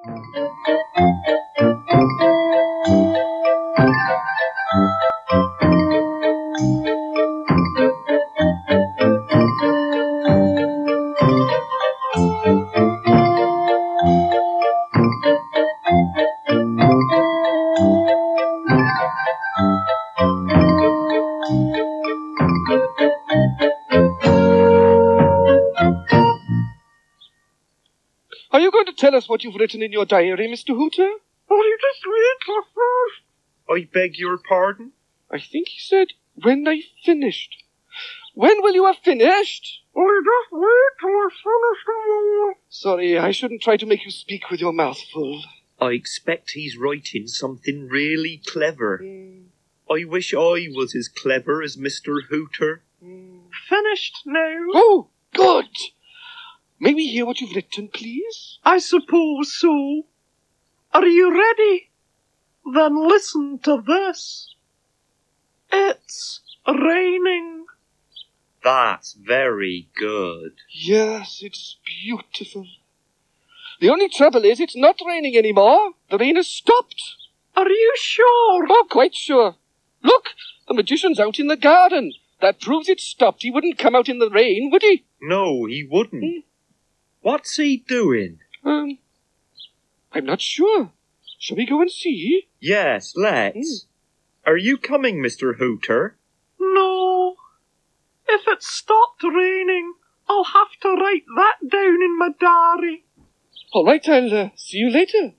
Are you going to tell us what you've written in your diary, Mr. Hooter? Will you just read the first? I beg your pardon? I think he said, when I finished. When will you have finished? Will you just wait till I finish them? Sorry, I shouldn't try to make you speak with your mouth full. I expect he's writing something really clever. I wish I was as clever as Mr. Hooter. Finished now? Oh, good! May we hear what you've written, please? I suppose so. Are you ready? Then listen to this. It's raining. That's very good. Yes, it's beautiful. The only trouble is it's not raining anymore. The rain has stopped. Are you sure? Oh, quite sure. Look, the magician's out in the garden. That proves it stopped. He wouldn't come out in the rain, would he? No, he wouldn't. What's he doing? I'm not sure. Shall we go and see? Yes, let's. Are you coming, Mr. Hooter? No. If it stopped raining, I'll have to write that down in my diary. All right, I'll see you later.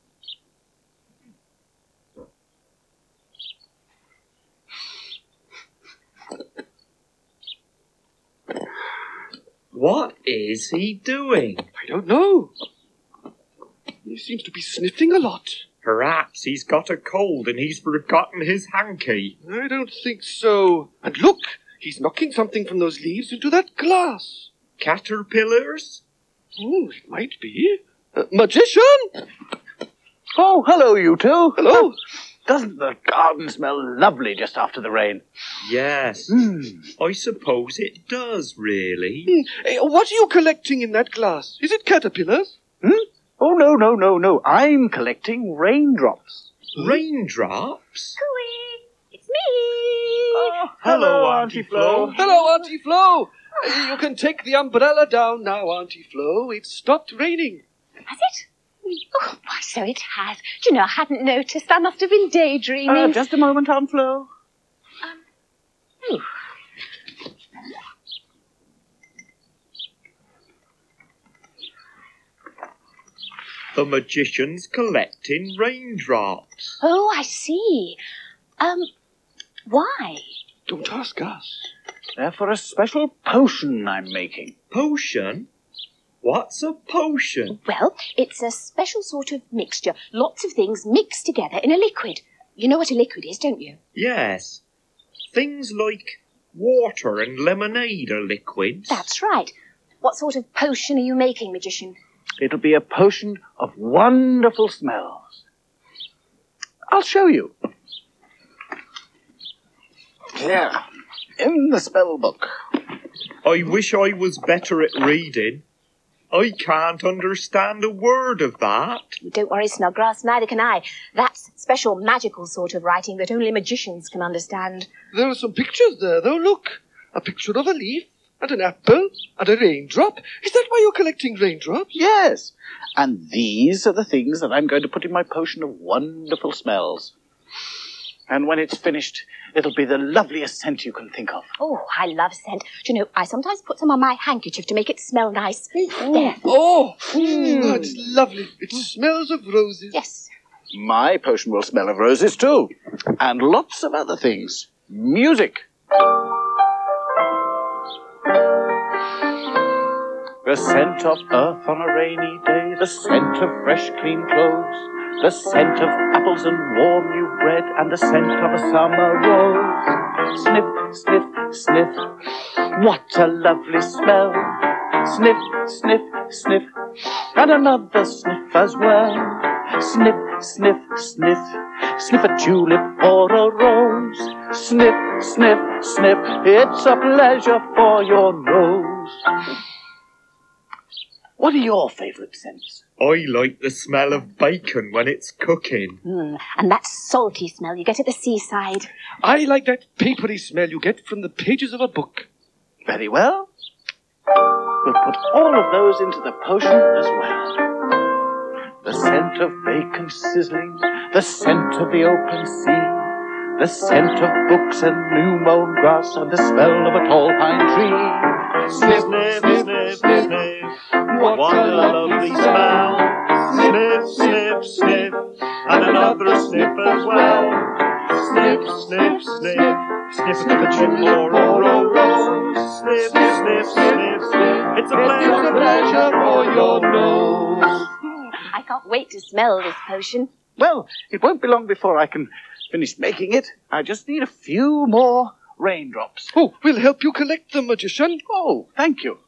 What is he doing? I don't know. He seems to be sniffing a lot. Perhaps he's got a cold and he's forgotten his hanky. I don't think so. And look, he's knocking something from those leaves into that glass. Caterpillars? Oh, it might be. Magician! Oh, hello, you two. Hello. Doesn't the garden smell lovely just after the rain? Yes. I suppose it does, really. Hey, what are you collecting in that glass? Is it caterpillars? Oh, no. I'm collecting raindrops. Raindrops? Cooey, it's me. Oh, hello, Auntie Flo. Hello, Auntie Flo. You can take the umbrella down now, Auntie Flo. It's stopped raining. Has it? Oh, why, so it has. Do you know, I hadn't noticed. I must have been daydreaming. Just a moment, Aunt Flo. The magician's collecting raindrops. Oh, I see. Why? Don't ask us. They're for a special potion I'm making. Potion? What's a potion? Well, it's a special sort of mixture. Lots of things mixed together in a liquid. You know what a liquid is, don't you? Yes. Things like water and lemonade are liquids. That's right. What sort of potion are you making, magician? It'll be a potion of wonderful smells. I'll show you. Here, in the spell book. I wish I was better at reading. I can't understand a word of that. Don't worry, Snodgrass, neither can I. That's special magical sort of writing that only magicians can understand. There are some pictures there, though. Look. A picture of a leaf, and an apple, and a raindrop. Is that why you're collecting raindrops? Yes, and these are the things that I'm going to put in my potion of wonderful smells. And when it's finished, it'll be the loveliest scent you can think of. Oh, I love scent. Do you know, I sometimes put some on my handkerchief to make it smell nice. There. Oh, it's lovely. It smells of roses. Yes. My potion will smell of roses too. And lots of other things. Music. The scent of earth on a rainy day, the scent of fresh, clean clothes, the scent of apples and warm new bread, and the scent of a summer rose. Sniff, sniff, sniff, what a lovely smell. Sniff, sniff, sniff, and another sniff as well. Sniff, sniff, sniff, sniff a tulip or a rose. Sniff, sniff, sniff, it's a pleasure for your nose. What are your favourite scents? I like the smell of bacon when it's cooking. And that salty smell you get at the seaside. I like that papery smell you get from the pages of a book. Very well. We'll put all of those into the potion as well. The scent of bacon sizzling, the scent of the open sea, the scent of books and new-mown grass, and the smell of a tall pine tree. Sniff, sniff, sniff, sniff, sniff. What a lovely smell. Sniff, sniff, sniff, and another sniff as well. Sniff, sniff, sniff, sniff at the chimney or a rose. Sniff, sniff, sniff, sniff. It's a pleasure for your nose. I can't wait to smell this potion. Well, it won't be long before I can finish making it. I just need a few more raindrops. Oh, we'll help you collect them, magician. Oh, thank you.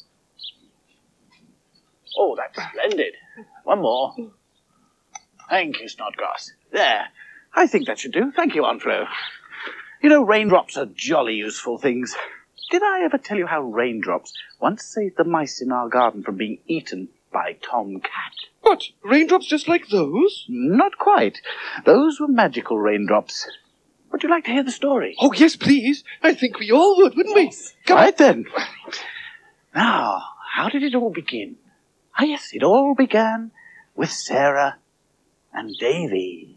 Oh, that's splendid. One more. Thank you, Snodgrass. There. I think that should do. Thank you, Aunt Flo. You know, raindrops are jolly useful things. Did I ever tell you how raindrops once saved the mice in our garden from being eaten by Tom Cat? What, raindrops just like those? Not quite. Those were magical raindrops. Would you like to hear the story? Oh, yes, please. I think we all would, wouldn't we? Come Right then. Now, how did it all begin? Ah, yes, it all began with Sarah and Davy.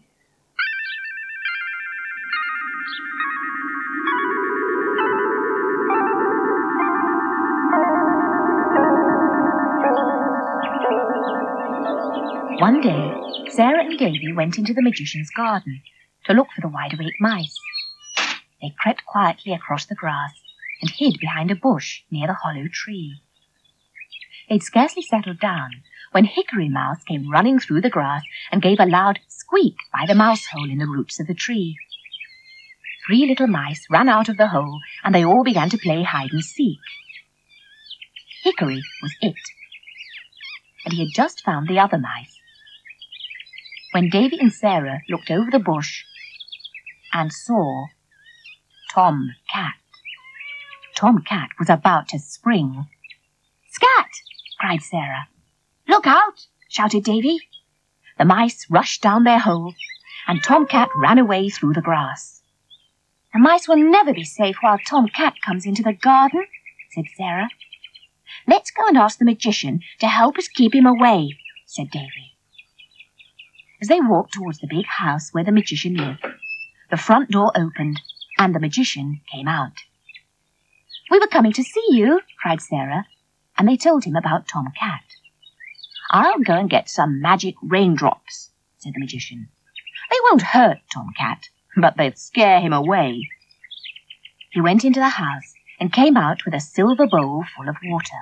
One day, Sarah and Davy went into the magician's garden to look for the wide-awake mice. They crept quietly across the grass and hid behind a bush near the hollow tree. They'd scarcely settled down when Hickory Mouse came running through the grass and gave a loud squeak by the mouse hole in the roots of the tree. 3 little mice ran out of the hole and they all began to play hide-and-seek. Hickory was it, and he had just found the other mice. When Davy and Sarah looked over the bush and saw Tom Cat. Tom Cat was about to spring. "Scat!" cried Sarah. "Look out!" shouted Davy. The mice rushed down their hole, and Tom Cat ran away through the grass. "The mice will never be safe while Tom Cat comes into the garden," said Sarah. "Let's go and ask the magician to help us keep him away," said Davy. As they walked towards the big house where the magician lived, the front door opened, and the magician came out. "We were coming to see you," cried Sarah, and they told him about Tom Cat. "I'll go and get some magic raindrops," said the magician. "They won't hurt Tom Cat, but they'll scare him away." He went into the house and came out with a silver bowl full of water.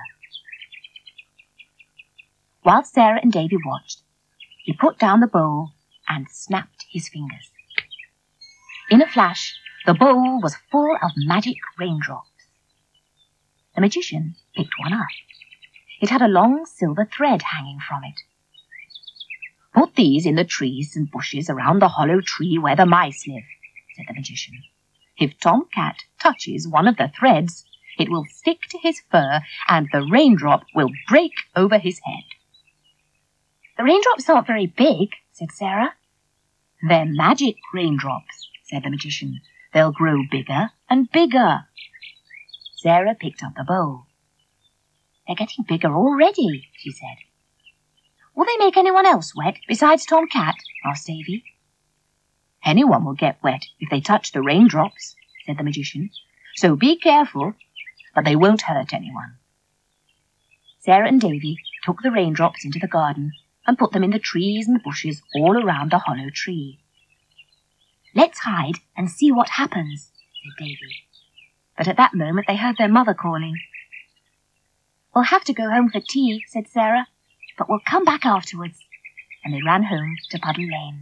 While Sarah and Davy watched, he put down the bowl and snapped his fingers. In a flash, the bowl was full of magic raindrops. The magician picked one up. It had a long silver thread hanging from it. "Put these in the trees and bushes around the hollow tree where the mice live," said the magician. "If Tom Cat touches one of the threads, it will stick to his fur and the raindrop will break over his head." "The raindrops aren't very big," said Sarah. "They're magic raindrops," said the magician. "They'll grow bigger and bigger." Sarah picked up the bowl. "They're getting bigger already," she said. "Will they make anyone else wet besides Tom Cat?" asked Davy. "Anyone will get wet if they touch the raindrops," said the magician. "So be careful, but they won't hurt anyone." Sarah and Davy took the raindrops into the garden and put them in the trees and bushes all around the hollow tree. "Let's hide and see what happens," said Davy. But at that moment they heard their mother calling. "We'll have to go home for tea," said Sarah, "but we'll come back afterwards." And they ran home to Puddle Lane.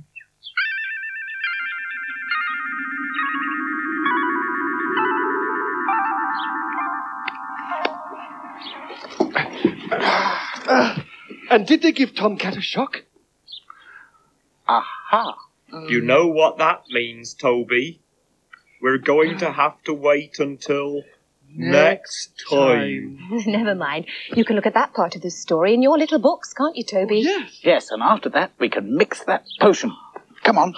And did they give Tom Cat a shock? Aha! You know what that means, Toby. We're going to have to wait until... next time. Never mind. You can look at that part of the story in your little books, can't you, Toby? Yes. Yes, and after that we can mix that potion. Come on.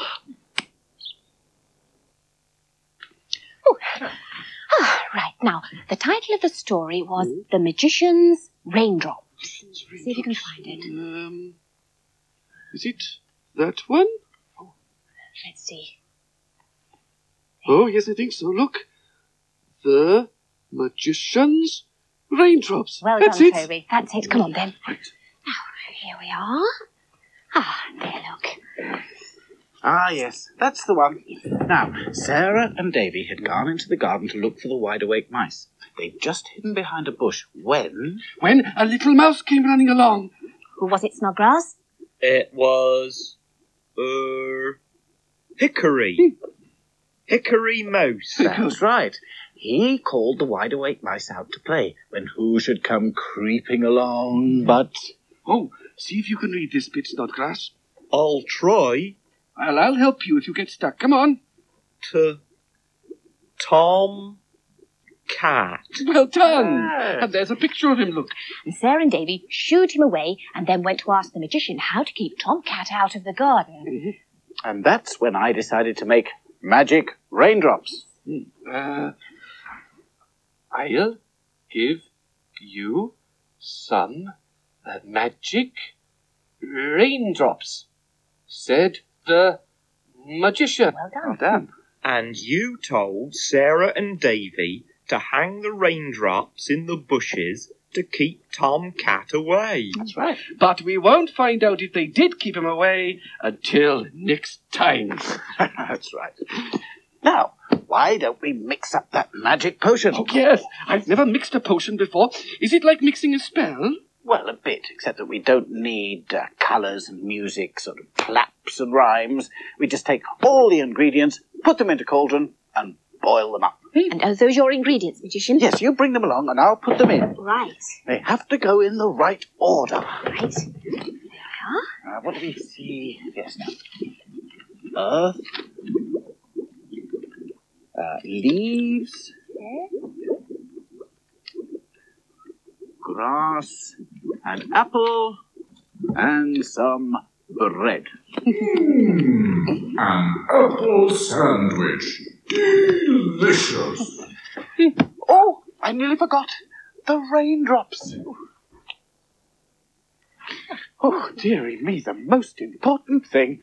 Right, now, the title of the story was The Magician's Raindrops. See if you can find it. Is it that one? Let's see. Oh, yes, I think so. Look. The Magician's Raindrops. Well That's done, it. Toby. That's it. Come on, then. Right. Now, here we are. There, look. Ah, yes, that's the one. Now, Sarah and Davy had gone into the garden to look for the wide-awake mice. They'd just hidden behind a bush when A little mouse came running along. Who was it, Snodgrass? It was... Hickory. Hickory Mouse. That's right. He called the wide-awake mice out to play, when who should come creeping along but... Oh, see if you can read this bit, Snodgrass. I'll try. Well, I'll help you if you get stuck. Come on. Tom Cat. Well done. Yes. And there's a picture of him, look. And Sarah and Davy shooed him away and then went to ask the magician how to keep Tomcat out of the garden. And that's when I decided to make magic raindrops. I'll give you some magic raindrops, said the magician. Well done. Well done. And you told Sarah and Davy to hang the raindrops in the bushes to keep Tom Cat away. That's right. But we won't find out if they did keep him away until next time. That's right. Now, why don't we mix up that magic potion? Oh, yes. I've never mixed a potion before. Is it like mixing a spell? Well, a bit, except that we don't need colours and music, sort of claps and rhymes. We just take all the ingredients, put them into cauldron, and boil them up. And are those your ingredients, magician? Yes, you bring them along and I'll put them in. Right. They have to go in the right order. Right. There we are. What do we see? Yes, now. Earth. Leaves. Grass. An apple. And some bread. An apple sandwich. Delicious. Oh, I nearly forgot. The raindrops. Oh, dearie me, the most important thing.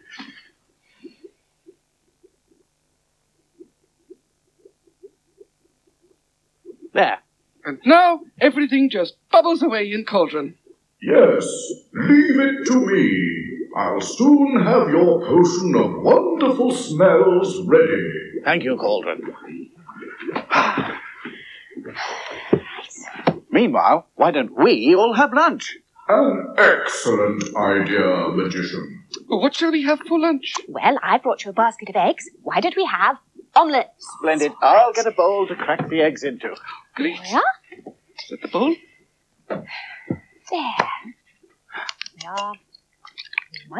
There. And now everything just bubbles away in cauldron. Yes, leave it to me. I'll soon have your potion of wonderful smells ready. Thank you, Cauldron. Meanwhile, why don't we all have lunch? An excellent idea, magician. What shall we have for lunch? Well, I brought you a basket of eggs. Why don't we have omelettes? Splendid. I'll get a bowl to crack the eggs into. Great. There we are. Is that the bowl? There. We are. One.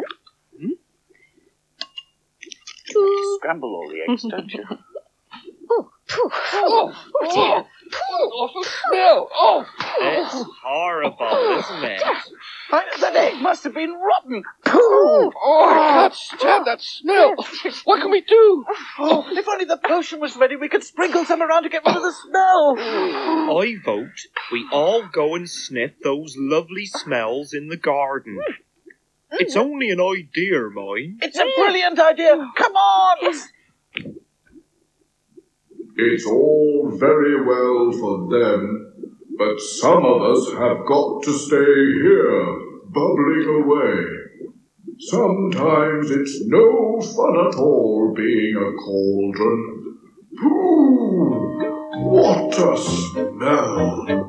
Two. Scramble all the eggs, don't you? Oh, pooh. Oh, dear. What an awful smell. Oh, It's horrible, isn't it? That egg must have been rotten. Pooh! oh, I can't stand that smell. What can we do? Oh, if only the potion was ready, we could sprinkle some around to get rid of the smell. I vote we all go and sniff those lovely smells in the garden. It's only an idea, mind. It's a brilliant idea. Come on. Yes. It's all very well for them, but some of us have got to stay here, bubbling away. Sometimes it's no fun at all being a cauldron. Pooh! What a smell!